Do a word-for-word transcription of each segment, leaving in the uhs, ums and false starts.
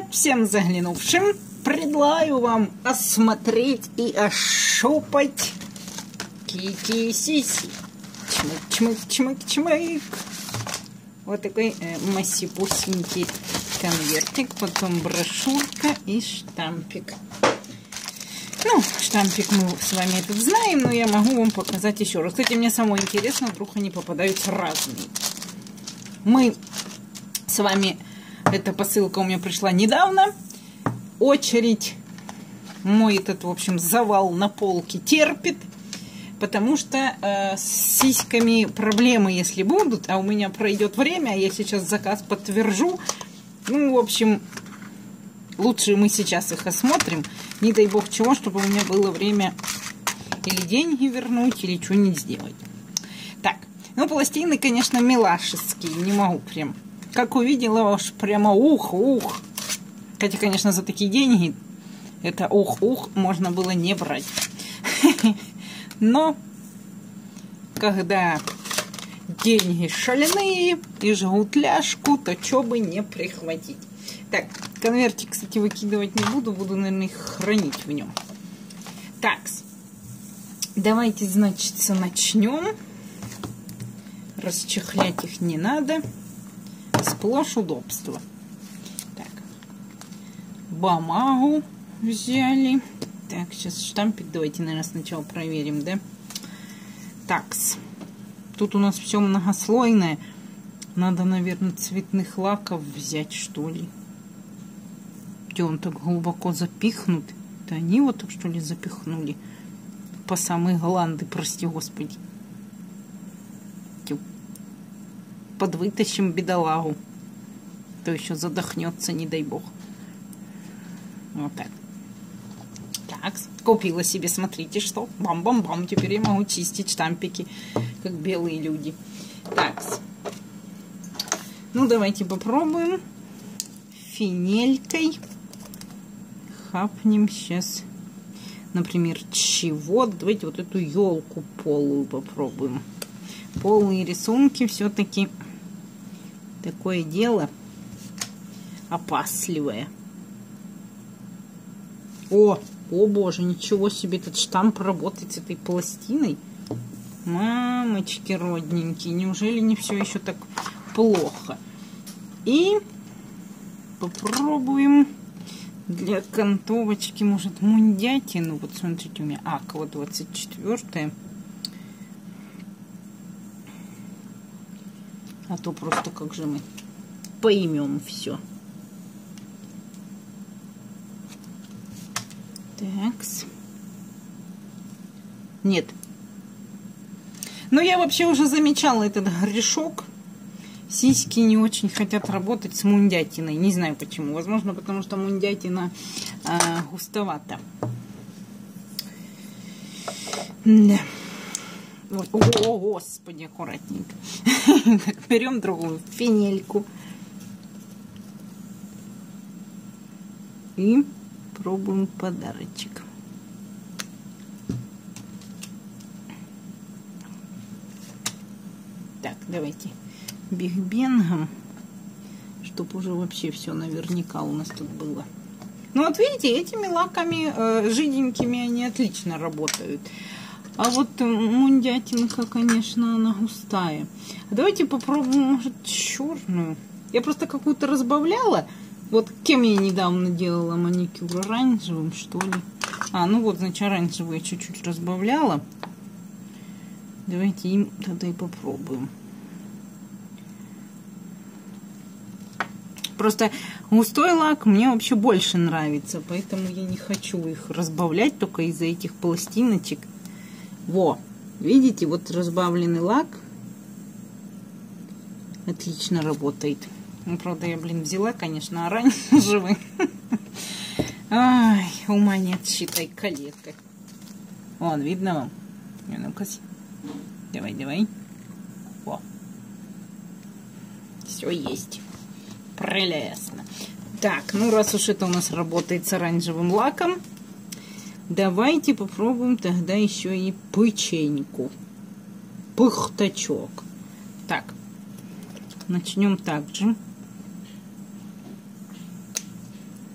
всем заглянувшим предлагаю вам осмотреть и ощупать кики-сиси. Чмык-чмык-чмык-чмык. Вот такой э, массипусенький конвертик, потом брошюрка и штампик. Ну, штампик мы с вами этот знаем, но я могу вам показать еще раз. Кстати, мне самое интересно, вдруг они попадаются разные. Мы с вами, эта посылка у меня пришла недавно. Очередь, мой этот, в общем, завал на полке терпит. Потому что э, с сиськами проблемы, если будут, а у меня пройдет время, я сейчас заказ подтвержу. Ну, в общем, лучше мы сейчас их осмотрим. Не дай бог чего, чтобы у меня было время или деньги вернуть, или что-нибудь сделать. Так, ну, пластины, конечно, милашеские, не могу прям. Как увидела, уж прямо ух-ух. Хотя, конечно, за такие деньги это ух-ух можно было не брать. Но, когда деньги шаленые и жгут ляжку, то чё бы не прихватить. Так, конвертик, кстати, выкидывать не буду, буду, наверное, их хранить в нем. Так, давайте, значит, начнем. Расчехлять их не надо. Сплошь удобство. Так, бумагу взяли. Так, сейчас штампик давайте, наверное, сначала проверим, да? Такс. Тут у нас все многослойное. Надо, наверное, цветных лаков взять, что ли. Где он так глубоко запихнут? Это они вот так, что ли, запихнули? По самые гланды, прости господи. Подвытащим бедолагу. То еще задохнется, не дай бог. Вот так. Так, купила себе, смотрите, что. Бам-бам-бам. Теперь я могу чистить штампики, как белые люди. Так. Ну, давайте попробуем. Финелькой. Хапнем сейчас. Например, чего? Давайте вот эту елку полую попробуем. Полые рисунки все-таки такое дело опасливое. О! О боже, ничего себе, этот штамп работает с этой пластиной. Мамочки родненькие, неужели не все еще так плохо? И попробуем для окантовочки, может, мундятину. Вот смотрите, у меня Аква двадцать четыре. А то просто как же мы поймем все. Такс. Нет. Но я вообще уже замечала этот грешок. Сиськи не очень хотят работать с мундятиной. Не знаю почему. Возможно, потому что мундятина э, густовата. Да. Вот. О, господи, аккуратненько. Берем другую финельку. И пробуем подарочек. Так, давайте биг-бенгом, чтобы уже вообще все наверняка у нас тут было. Ну вот видите, этими лаками э, жиденькими они отлично работают. А вот мундятинка, конечно, она густая. Давайте попробуем, может, черную. Я просто какую-то разбавляла. Вот кем я недавно делала маникюр? Оранжевым, что ли? А, ну вот, значит, оранжевую я чуть-чуть разбавляла. Давайте им тогда и попробуем. Просто густой лак мне вообще больше нравится, поэтому я не хочу их разбавлять только из-за этих пластиночек. Во, видите, вот разбавленный лак отлично работает. Ну, правда, я, блин, взяла, конечно, оранжевый. Ай, ума нет, считай, калека. Вон, видно вам? Ну-ка, давай, давай. Во. Все есть. Прелестно. Так, ну, раз уж это у нас работает с оранжевым лаком, давайте попробуем тогда еще и печеньку. Пыхтачок. Так, начнем так же.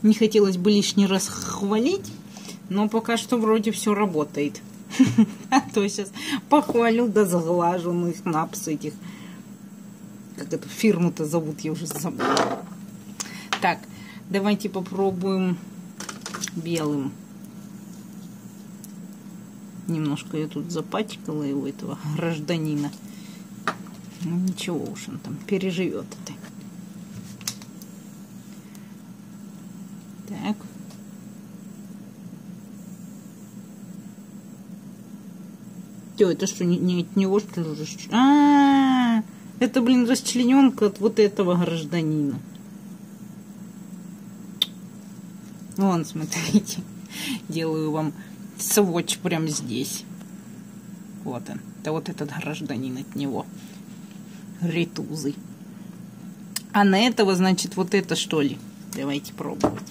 Не хотелось бы лишний раз хвалить, но пока что вроде все работает. А то сейчас похвалю, да заглажу, ну их напс этих. Как эту фирму-то зовут, я уже забыла. Так, давайте попробуем белым. Немножко я тут запачкала его, этого гражданина. Ну ничего уж, он там переживет это. Так. Тё, это что, не, не от него, что ли? А, -а, а, это, блин, расчлененка от вот этого гражданина. Вон, смотрите. Делаю вам сводч прямо здесь. Вот он. Это вот этот гражданин от него. Ритузы. А на этого, значит, вот это что ли? Давайте пробовать.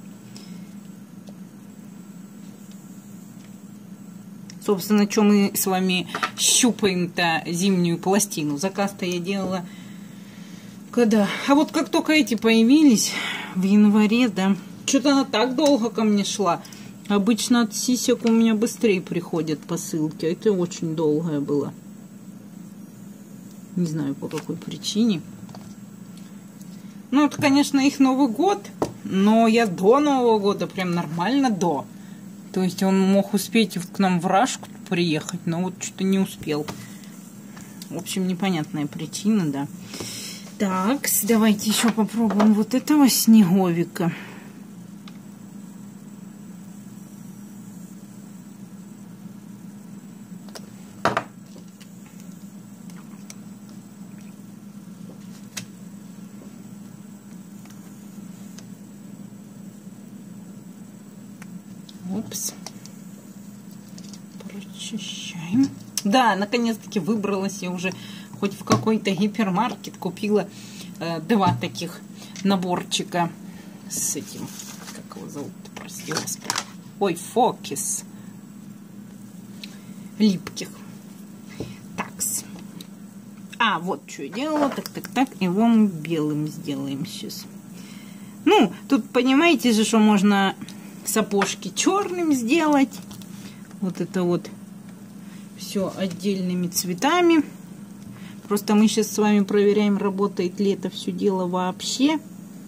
Собственно, что мы с вами щупаем-то зимнюю пластину. Заказ-то я делала когда? А вот как только эти появились, в январе, да, что-то она так долго ко мне шла. Обычно от сисек у меня быстрее приходят посылки. А это очень долгое было. Не знаю, по какой причине. Ну, это, конечно, их Новый год. Но я до Нового года, прям нормально до. То есть он мог успеть к нам в Рашку приехать, но вот что-то не успел. В общем, непонятная причина, да. Так, давайте еще попробуем вот этого снеговика. Упс. Прочищаем. Да, наконец-таки выбралась я уже хоть в какой-то гипермаркет. Купила э, два таких наборчика с этим, как его зовут, прости господи. Ой, фокус. Липких. Такс. А, вот что я делала. Так, так, так. Его мы белым сделаем сейчас. Ну, тут понимаете же, что можно сапожки черным сделать. Вот это вот все отдельными цветами. Просто мы сейчас с вами проверяем, работает ли это все дело вообще.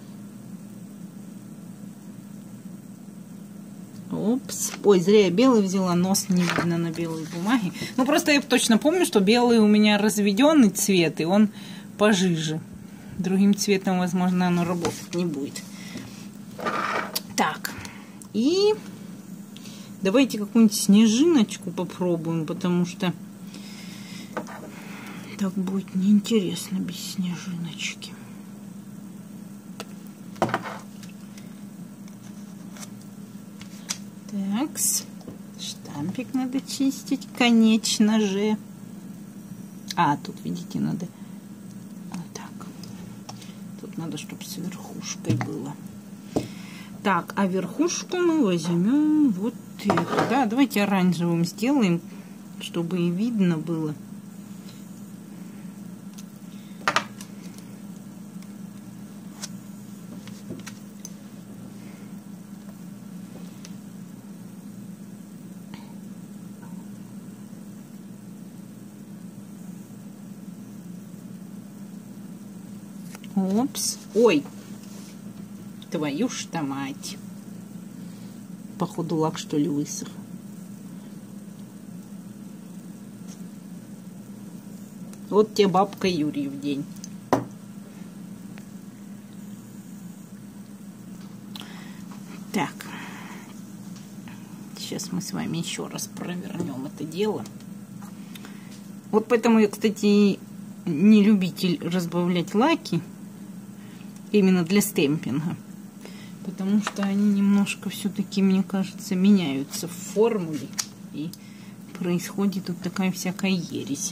Опс. Ой, зря я белый взяла, нос не видно на белой бумаге. Ну, просто я точно помню, что белый у меня разведенный цвет, и он пожиже. Другим цветом, возможно, оно работать не будет. Так. И давайте какую-нибудь снежиночку попробуем, потому что так будет неинтересно без снежиночки. Так, штампик надо чистить, конечно же. А, тут, видите, надо вот так. Тут надо, чтобы с верхушкой было. Так, а верхушку мы возьмем вот эту. Да, давайте оранжевым сделаем, чтобы и видно было. Опс. Ой. Твою ж-то мать. Походу лак, что ли, высох. Вот тебе бабка Юрий в день. Так. Сейчас мы с вами еще раз провернем это дело. Вот поэтому я, кстати, не любитель разбавлять лаки. Именно для стемпинга. Потому что они немножко все-таки, мне кажется, меняются в формуле. И происходит тут такая всякая ересь.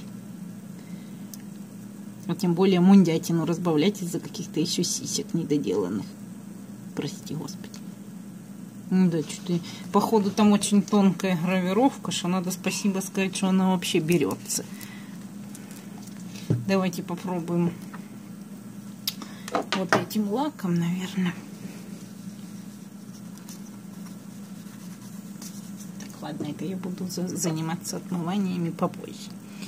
А тем более мундятину разбавлять из-за каких-то еще сисек недоделанных. Прости, господи. Ну да, что-то... Походу там очень тонкая гравировка, что надо спасибо сказать, что она вообще берется. Давайте попробуем вот этим лаком, наверное. Ладно, это я буду за заниматься отмываниями попозже.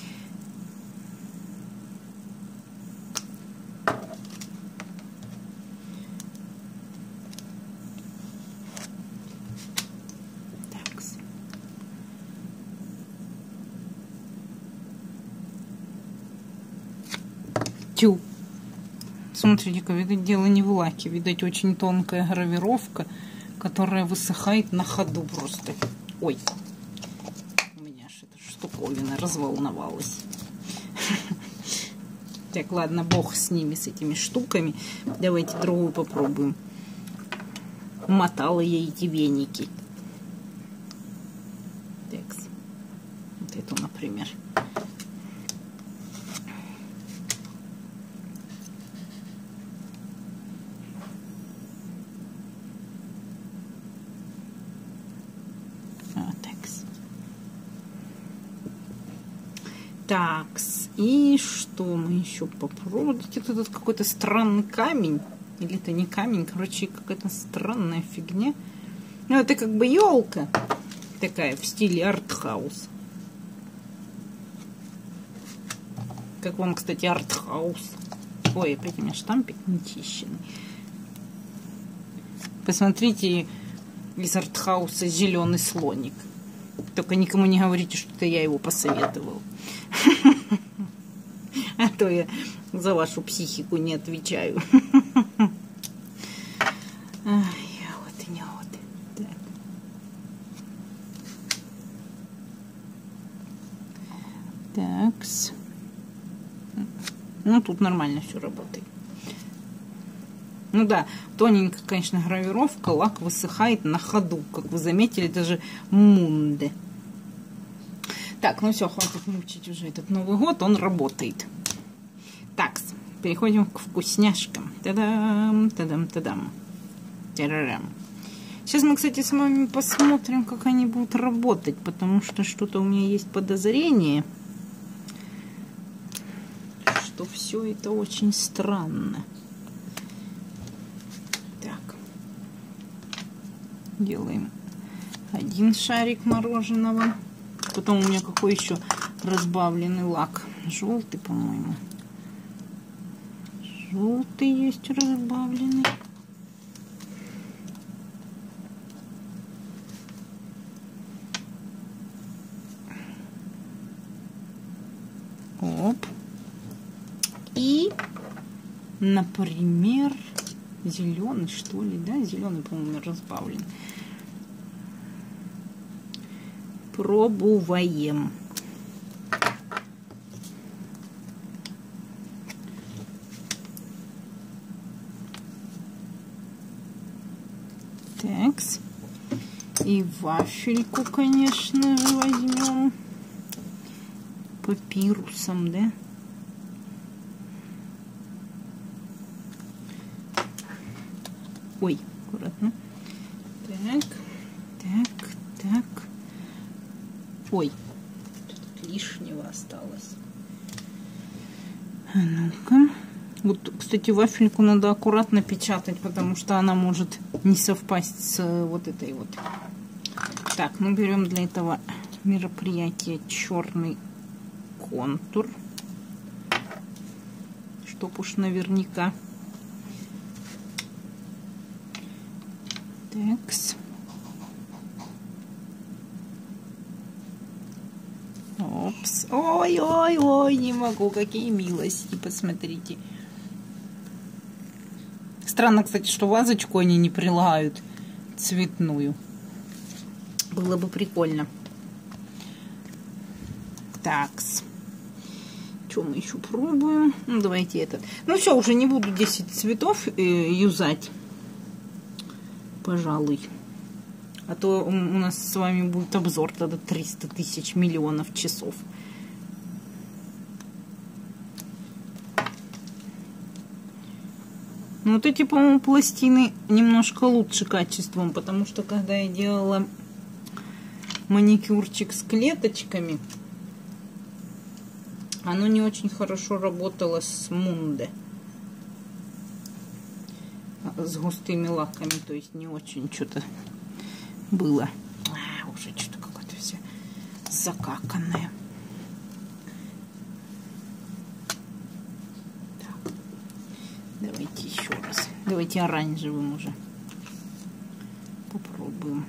Тю. Смотрите-ка, видать, дело не в лаке. Видать, очень тонкая гравировка, которая высыхает на ходу просто. Ой, у меня аж эта штуковина разволновалась. Так, ладно, бог с ними, с этими штуками. Давайте другую попробуем. Мотала я эти веники. Так, вот эту, например. Так, и что мы еще попробуем? Это тут какой-то странный камень. Или это не камень, короче, какая-то странная фигня. Ну, это как бы елка такая в стиле артхаус. Как вам, кстати, артхаус? Ой, опять у меня штампик нечищенный. Посмотрите, из артхауса зеленый слоник. Только никому не говорите, что это я его посоветовал. А то я за вашу психику не отвечаю. Ай, вот и не вот. Так. Такс. Ну, тут нормально все работает. Ну да, тоненькая, конечно, гравировка, лак высыхает на ходу. Как вы заметили, даже Мунде. Так, ну все, хватит мучить уже этот Новый год, он работает. Так, переходим к вкусняшкам. Та-дам, та-дам, та-дам. Та-дам. Сейчас мы, кстати, с вами посмотрим, как они будут работать, потому что что-то у меня есть подозрение, что все это очень странно. Так, делаем один шарик мороженого. Потом у меня какой еще разбавленный лак? Желтый, по-моему. Желтый есть разбавленный. Оп. И, например, зеленый, что ли, да? Зеленый, по-моему, разбавлен. Пробуем. Такс. И вафельку, конечно же, возьмем. Папирусом, да? Ой, аккуратно. Так, так, так. Ой, что-то лишнего осталось. А ну-ка. Вот, кстати, вафельку надо аккуратно печатать, потому что она может не совпасть с вот этой вот. Так, мы берем для этого мероприятия черный контур, чтоб уж наверняка. Такс. Опс. Ой-ой-ой, не могу, какие милости, посмотрите. Странно, кстати, что вазочку они не прилагают цветную. Было бы прикольно. Такс. Что мы еще пробуем? Ну, давайте этот. Ну, все, уже не буду десять цветов э, юзать. Пожалуй. А то у нас с вами будет обзор тогда триста тысяч миллионов часов. Ну, вот эти, по-моему, пластины немножко лучше качеством, потому что когда я делала маникюрчик с клеточками, оно не очень хорошо работало с Мунде. С густыми лаками, то есть не очень что-то было. А, уже что-то какое-то закаканное. Так. Давайте еще раз. Давайте оранжевым уже попробуем.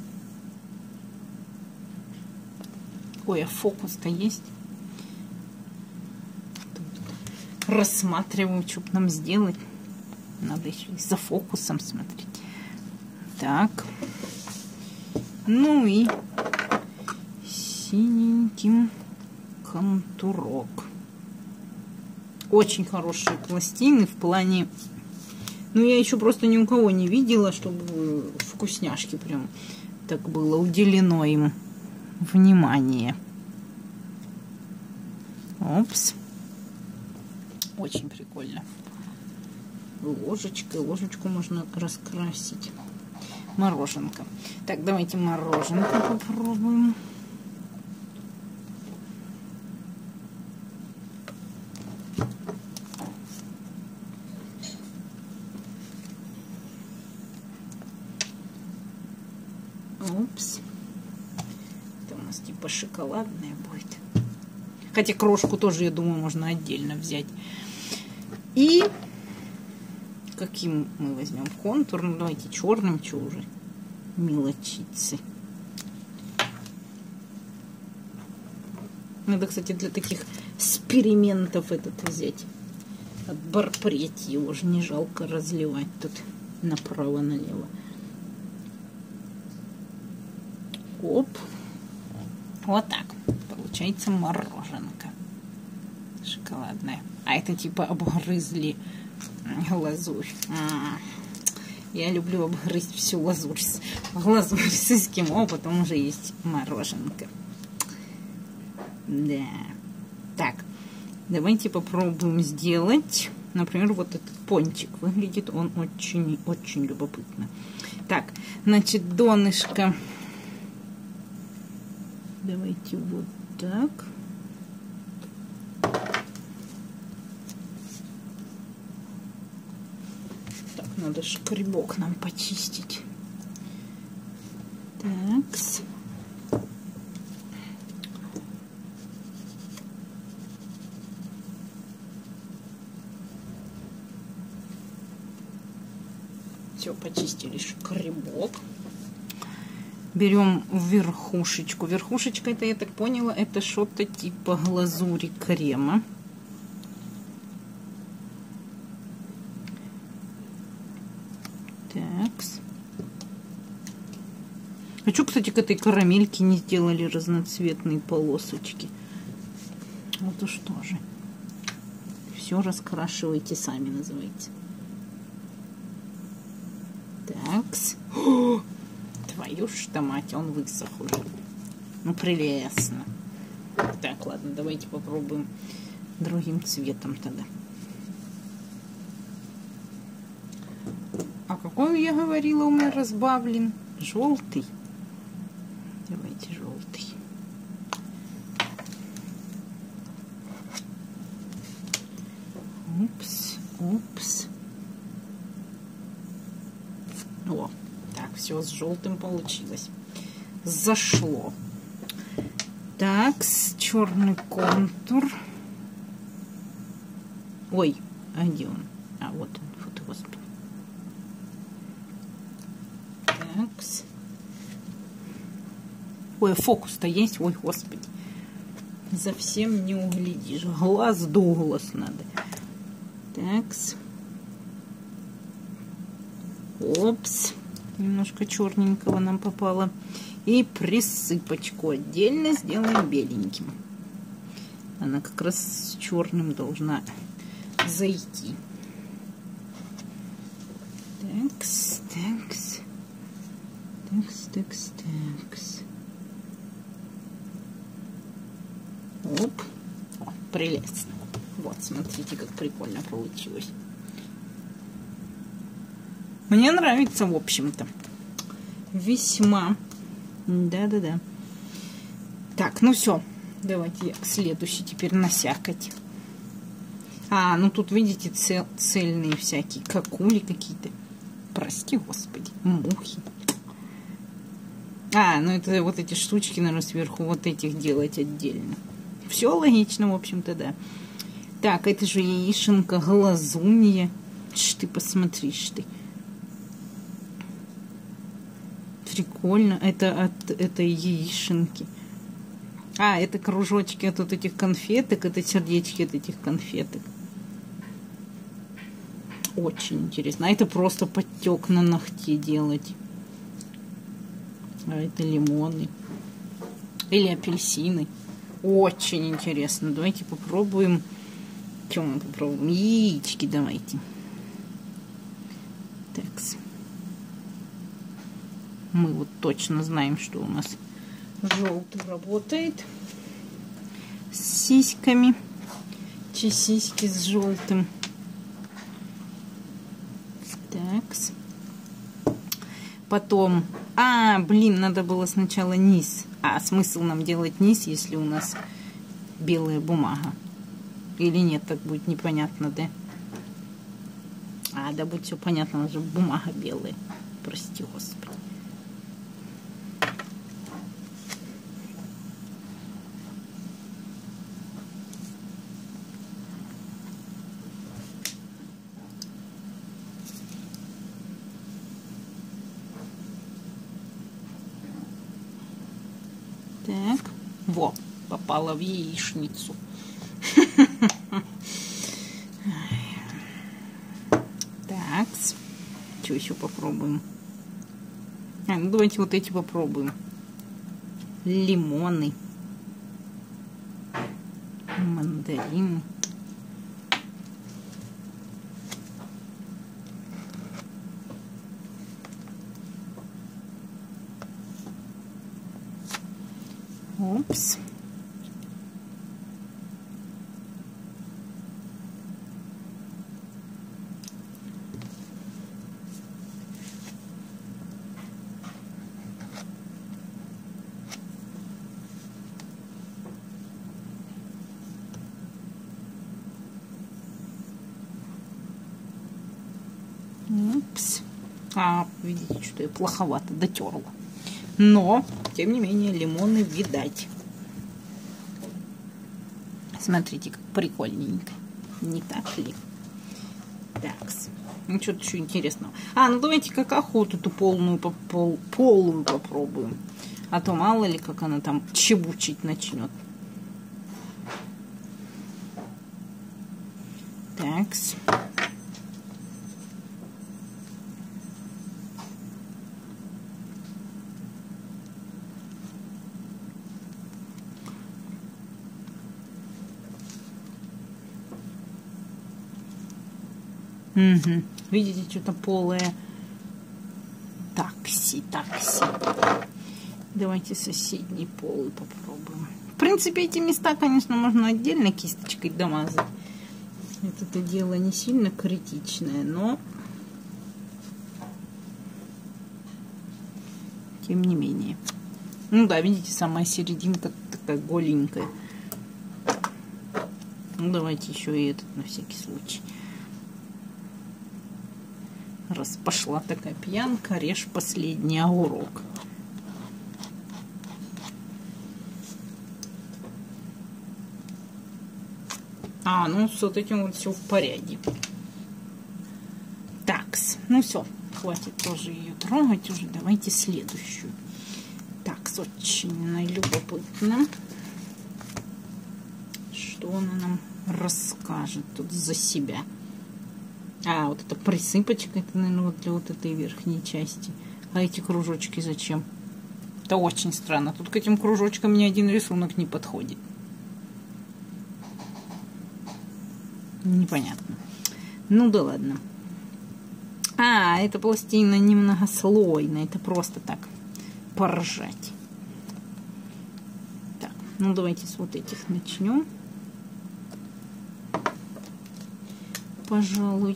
Ой, а фокус-то есть? Тут рассматриваю, что нам сделать. Надо еще и за фокусом смотреть. Так. Ну и синеньким контурок. Очень хорошие пластины в плане... Ну, я еще просто ни у кого не видела, чтобы вкусняшки прям так было уделено им внимание. Опс. Очень прикольно. Ложечкой. Ложечку можно раскрасить. Мороженка. Так, давайте мороженку попробуем. Упс. Это у нас типа шоколадная будет. Хотя крошку тоже, я думаю, можно отдельно взять. И каким мы возьмем контур? Ну, давайте черным, что уже мелочиться. Надо, кстати, для таких экспериментов этот взять. От Барпрет его же не жалко разливать тут направо-налево. Оп. Вот так. Получается мороженка шоколадная. А это типа обгрызли глазурь. А, я люблю обгрызть всю лазурь. Глазурь с эскимо, потом уже есть мороженка. Да. Так. Давайте попробуем сделать, например, вот этот пончик. Выглядит он очень-очень любопытно. Так, значит, донышко. Давайте вот так. Так, надо шкребок нам почистить. Такс. Все, почистили шкребок. Берем верхушечку. Верхушечка, это, я так поняла, это что-то типа глазури крема. Такс. А что, кстати, к этой карамельке не сделали разноцветные полосочки? Вот уж тоже. Все раскрашивайте сами, называется. Такс. О! Твою ж мать, он высох уже. Ну, прелестно. Так, ладно, давайте попробуем другим цветом тогда. А какой я говорила у меня разбавлен? Желтый. Давайте желтый. Упс, упс. О, так, все с желтым получилось. Зашло. Так, черный контур. Ой, а где он? А, вот он, вот его. Так. Ой, фокус-то есть? Ой, господи. Совсем не углядишь. Глаз Дуглас надо. Такс. Опс. Немножко черненького нам попало. И присыпочку отдельно сделаем беленьким. Она как раз с черным должна зайти. Такс, такс. Такс, такс, такс. Оп. О, прелестно. Вот, смотрите, как прикольно получилось. Мне нравится, в общем-то. Весьма. Да-да-да. Так, ну все. Давайте следующий теперь насякать. А, ну тут, видите, цел, цельные всякие какули какие-то. Прости, господи, мухи. А, ну это вот эти штучки, наверное, сверху вот этих делать отдельно. Все логично, в общем-то, да. Так, это же яишенка глазунья. Ш ты, посмотришь ты. Прикольно. Это от этой яишенки. А, это кружочки от вот этих конфеток. Это сердечки от этих конфеток. Очень интересно. А это просто подтек на ногте делать. А это лимоны. Или апельсины. Очень интересно. Давайте попробуем. Что мы попробуем? Яички давайте. Так. Мы вот точно знаем, что у нас желтый работает. С сиськами. Чи сиськи с желтым. Так. Потом... А, блин, надо было сначала низ. А смысл нам делать низ, если у нас белая бумага? Или нет, так будет непонятно, да? А, да будет все понятно, у нас же бумага белая. Прости, Господи. Так, во, попала в яичницу. Так, что еще попробуем? А, ну давайте вот эти попробуем. Лимоны, мандарины. Опс. Упс. А, видите, что я плоховато дотерла. Но, тем не менее, лимоны видать. Смотрите, как прикольненько. Не так ли? Так, ну что-то еще интересного. А, ну давайте как охоту эту полную, пол, полую попробуем. А то мало ли, как она там чебучить начнет. Такс. Угу. Видите, что-то полое. Такси, такси. Давайте соседний пол попробуем. В принципе, эти места, конечно, можно отдельно кисточкой домазать. Это дело не сильно критичное, но тем не менее. Ну да, видите, самая серединка такая голенькая. Ну давайте еще и этот на всякий случай. Раз пошла такая пьянка, режь последний огурок. А, ну с вот этим вот все в порядке. Такс, ну все, хватит тоже ее трогать уже. Давайте следующую. Такс, очень любопытно. Что она нам расскажет тут за себя? А, вот эта присыпочка, это, наверное, вот для вот этой верхней части. А эти кружочки зачем? Это очень странно. Тут к этим кружочкам ни один рисунок не подходит. Непонятно. Ну да ладно. А, эта пластина немногослойная. Это просто так поржать. Так, ну давайте с вот этих начнем. Пожалуй.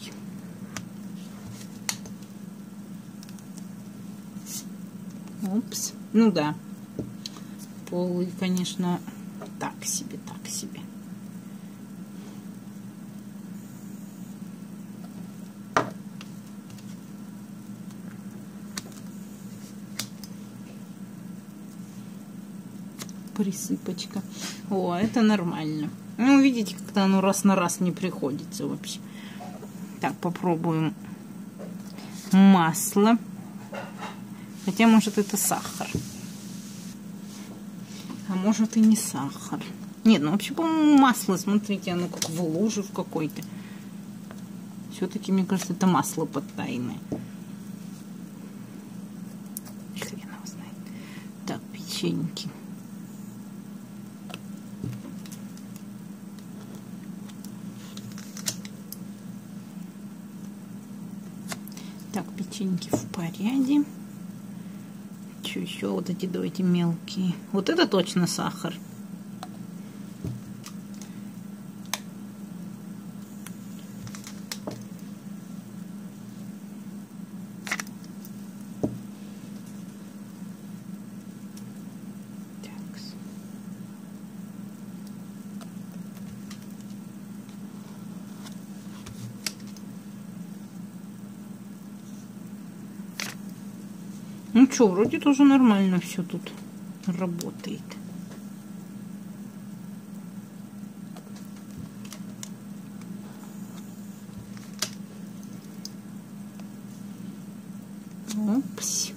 Опс. Ну да. Полы, конечно, так себе, так себе. присыпочка. О, это нормально. Ну, видите, как-то оно раз на раз не приходится вообще. Так, попробуем масло. Хотя, может, это сахар. А может и не сахар. Нет, ну вообще, по-моему, масло. Смотрите, оно как в луже в какой-то. Все-таки, мне кажется, это масло подтайное. Хрен его знает. Так, печеньки. Так, печеньки в порядке. Что еще? Вот эти давайте мелкие. Вот это точно сахар. Ну что, вроде тоже нормально все тут работает. Опс.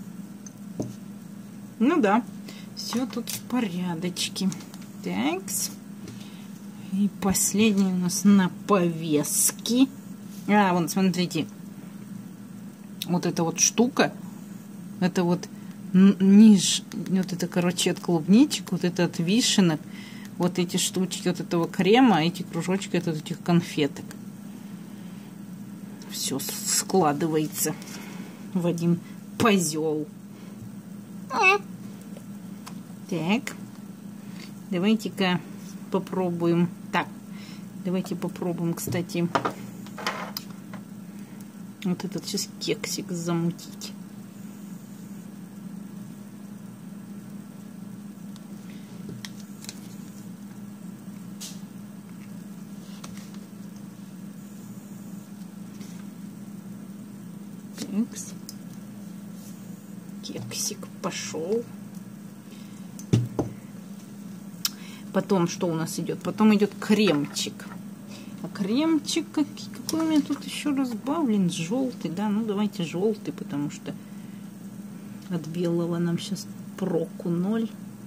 Ну да, все тут в порядочке. Такс. И последний у нас на повестке. А, вон, смотрите. Вот эта вот штука. Это вот ниж, вот это, короче, от клубничек, вот это от вишенок, вот эти штучки от этого крема, а эти кружочки от этих конфеток. Все складывается в один пазел. Так, давайте-ка попробуем. Так, давайте попробуем, кстати, вот этот сейчас кексик замутить. Кексик пошел. Потом что у нас идет? Потом идет кремчик. А кремчик какой у меня тут еще разбавлен? Желтый, да? Ну давайте желтый, потому что от белого нам сейчас проку ноль.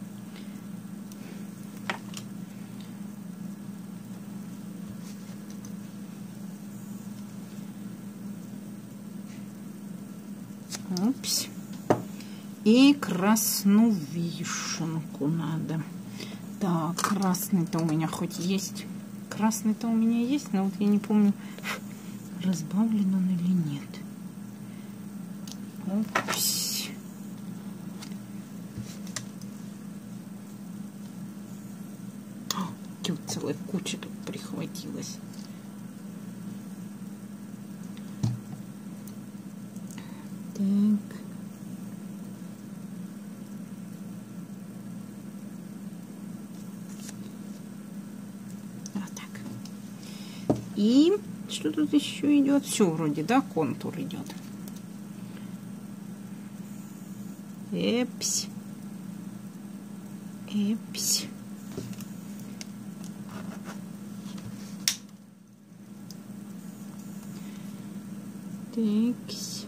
Упс. И красную вишенку надо. Так, красный-то у меня хоть есть. Красный-то у меня есть, но вот я не помню, разбавлен он или нет. Упс. О, тут целая куча тут прихватилась. Так. Вот так. И что тут еще идет? Все вроде, да, контур идет. Эпсь. Эпсь. Такс.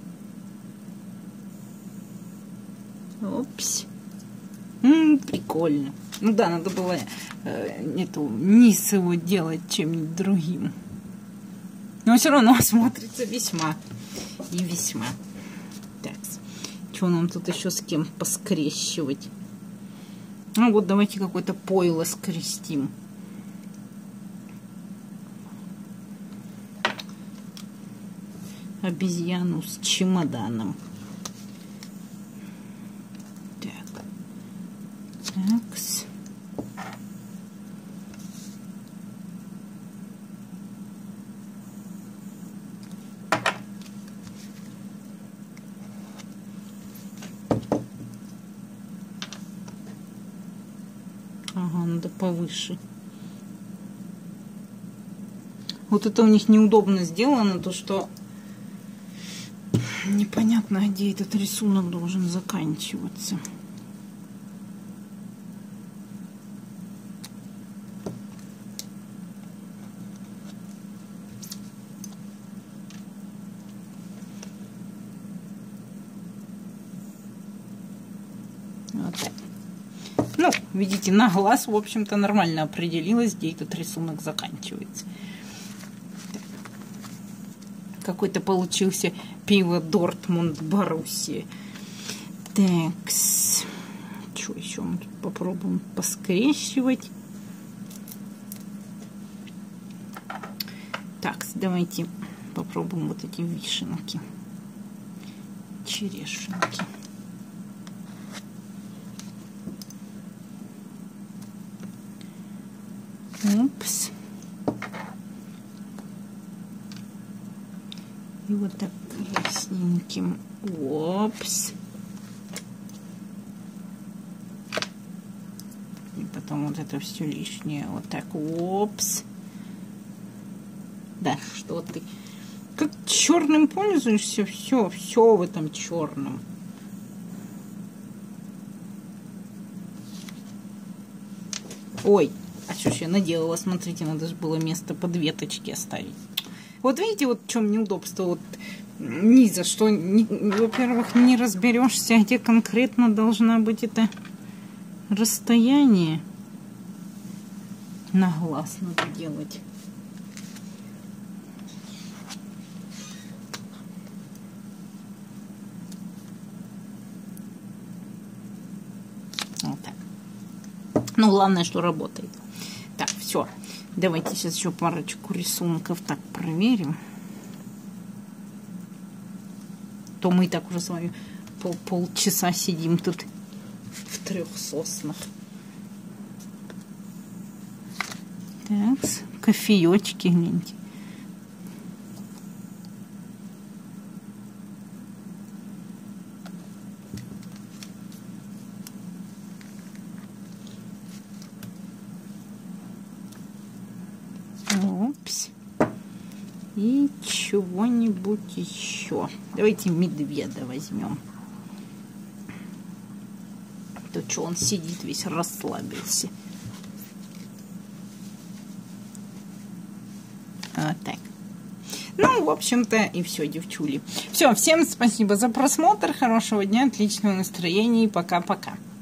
Опс. М-м, прикольно. Ну да, надо было э, эту низ его делать чем-нибудь другим. Но все равно смотрится весьма и весьма. Так, что нам тут еще с кем поскрещивать? Ну вот давайте какое-то пойло скрестим. Обезьяну с чемоданом. Так. Такс. Ага, надо повыше. Вот это у них неудобно сделано, то что непонятно, где этот рисунок должен заканчиваться. Вот так. Ну, видите, на глаз, в общем-то, нормально определилась, где этот рисунок заканчивается. Какой-то получился пиво Дортмунд Боруссия. Так, что еще мы тут попробуем поскрещивать. Так, давайте попробуем вот эти вишенки, черешенки. Упс. И вот так красненьким. Опс. И потом вот это все лишнее. Вот так. Опс. Да, что ты? Как черным пользуешься, все, все в этом черном. Ой, а что ж я наделала? Смотрите, надо же было место под веточки оставить. Вот видите, вот в чем неудобство вот ни за что. Во-первых, не разберешься, где конкретно должна быть это расстояние. На глаз надо делать. Вот так. Ну, главное, что работает. Так, все. Давайте сейчас еще парочку рисунков так проверим. То мы и так уже с вами пол полчаса сидим тут в трех соснах. Так, кофеечки, гляньте. Опс. И чего-нибудь еще. Давайте медведя возьмем. То что он сидит весь расслабился. Вот так. Ну, в общем-то, и все, девчули. Все, всем спасибо за просмотр. Хорошего дня, отличного настроения и пока-пока.